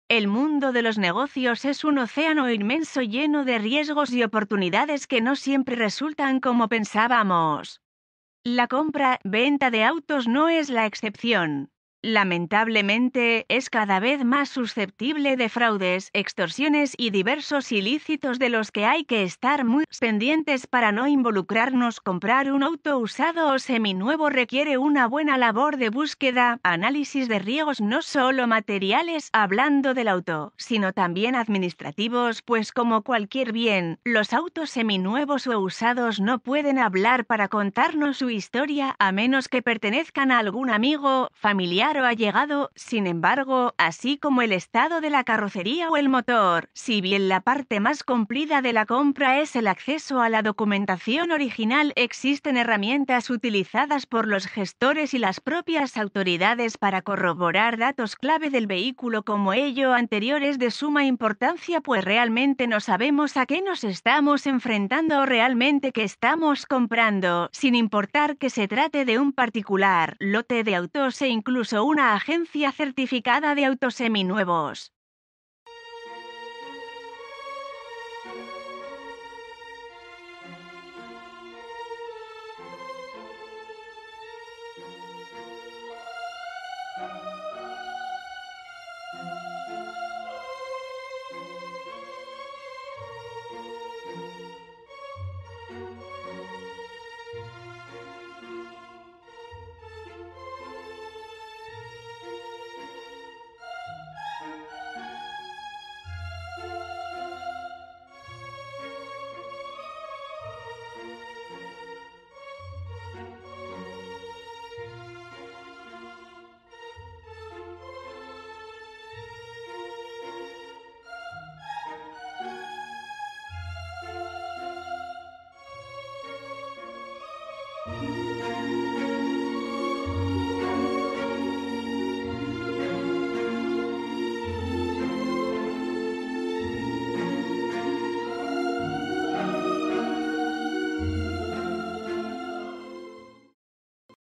El mundo de los negocios es un océano inmenso lleno de riesgos y oportunidades que no siempre resultan como pensábamos. La compra-venta de autos no es la excepción. Lamentablemente, es cada vez más susceptible de fraudes, extorsiones y diversos ilícitos de los que hay que estar muy pendientes para no involucrarnos. Comprar un auto usado o seminuevo requiere una buena labor de búsqueda, análisis de riesgos no solo materiales, hablando del auto, sino también administrativos, pues como cualquier bien, los autos seminuevos o usados no pueden hablar para contarnos su historia a menos que pertenezcan a algún amigo, familiar o allegado. Sin embargo, así como el estado de la carrocería o el motor, si bien la parte más completa de la compra es el acceso a la documentación original, existen herramientas utilizadas por los gestores y las propias autoridades para corroborar datos clave del vehículo. Como ello anterior es de suma importancia, pues realmente no sabemos a qué nos estamos enfrentando o realmente qué estamos comprando, sin importar que se trate de un particular, lote de autos e incluso una agencia certificada de autos seminuevos.